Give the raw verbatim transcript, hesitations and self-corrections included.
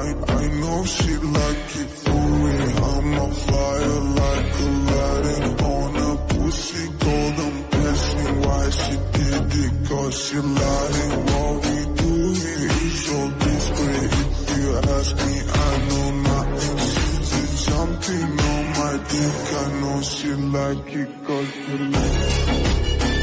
I know she like it for real. I'm a flyer like Aladdin on a pussy golden blessing. Why she did it? Cause she lying. What we do here is so discreet. If you ask me, I know nothing. She's just jumping on my dick. I know she like it cause she like it.